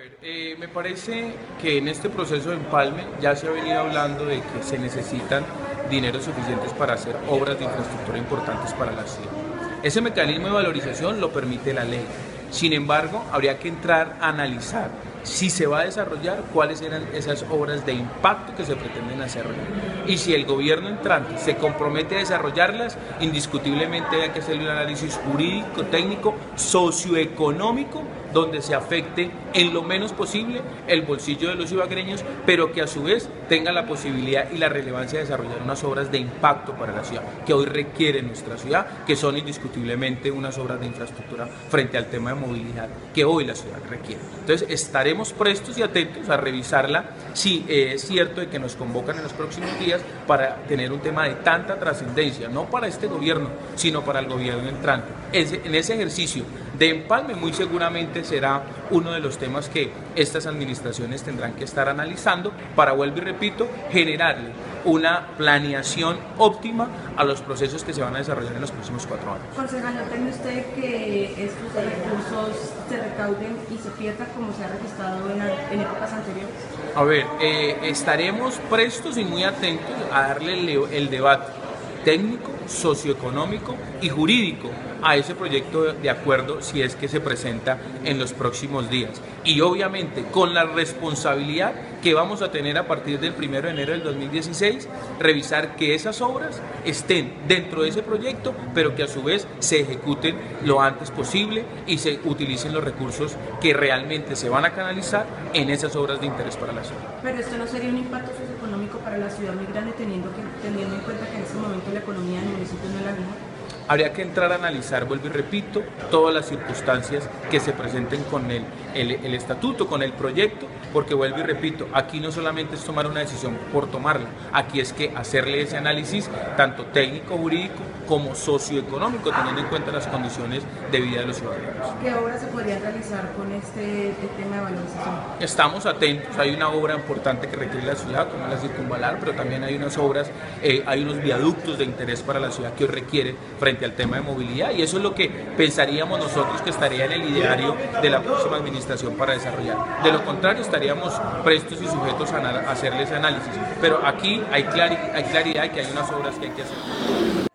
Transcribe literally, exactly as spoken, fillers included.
ver, eh, me parece que en este proceso de empalme ya se ha venido hablando de que se necesitan dineros suficientes para hacer obras de infraestructura importantes para la ciudad. Ese mecanismo de valorización lo permite la ley. Sin embargo, habría que entrar a analizar si se va a desarrollar, cuáles eran esas obras de impacto que se pretenden hacer. Y si el gobierno entrante se compromete a desarrollarlas, indiscutiblemente hay que hacer un análisis jurídico, técnico, socioeconómico, donde se afecte en lo menos posible el bolsillo de los ibaguereños, pero que a su vez tenga la posibilidad y la relevancia de desarrollar unas obras de impacto para la ciudad, que hoy requiere nuestra ciudad, que son indiscutiblemente unas obras de infraestructura frente al tema de movilidad que hoy la ciudad requiere. Entonces estaremos prestos y atentos a revisarla si eh, es cierto de que nos convocan en los próximos días para tener un tema de tanta trascendencia, no para este gobierno, sino para el gobierno entrante. Ese, en ese ejercicio de empalme muy seguramente será uno de los temas que estas administraciones tendrán que estar analizando para, vuelvo y repito, generarle una planeación óptima a los procesos que se van a desarrollar en los próximos cuatro años. Concejal, ¿no teme usted que estos recursos se recauden y se pierdan como se ha registrado en, en épocas anteriores? A ver, eh, estaremos prestos y muy atentos a darle el, el debate técnico, socioeconómico y jurídico a ese proyecto de acuerdo si es que se presenta en los próximos días. Y obviamente con la responsabilidad que vamos a tener a partir del primero de enero del dos mil dieciséis, revisar que esas obras estén dentro de ese proyecto, pero que a su vez se ejecuten lo antes posible y se utilicen los recursos que realmente se van a canalizar en esas obras de interés para la ciudad. Pero esto no sería un impacto socioeconómico para la ciudad muy grande, teniendo, que, teniendo en cuenta que en este momento la economía del municipio no es la misma. Habría que entrar a analizar, vuelvo y repito, todas las circunstancias que se presenten con el, el, el estatuto, con el proyecto, porque vuelvo y repito, aquí no solamente es tomar una decisión por tomarla, aquí es que hacerle ese análisis tanto técnico, jurídico, como socioeconómico, teniendo en cuenta las condiciones de vida de los ciudadanos. ¿Qué obras se podrían realizar con este, este tema de valorización? Estamos atentos, hay una obra importante que requiere la ciudad, como la circunvalar, pero también hay unas obras, eh, hay unos viaductos de interés para la ciudad que hoy requiere frente al tema de movilidad, y eso es lo que pensaríamos nosotros que estaría en el ideario de la próxima administración para desarrollar. De lo contrario, estaríamos prestos y sujetos a hacerle ese análisis, pero aquí hay, clari hay claridad de que hay unas obras que hay que hacer.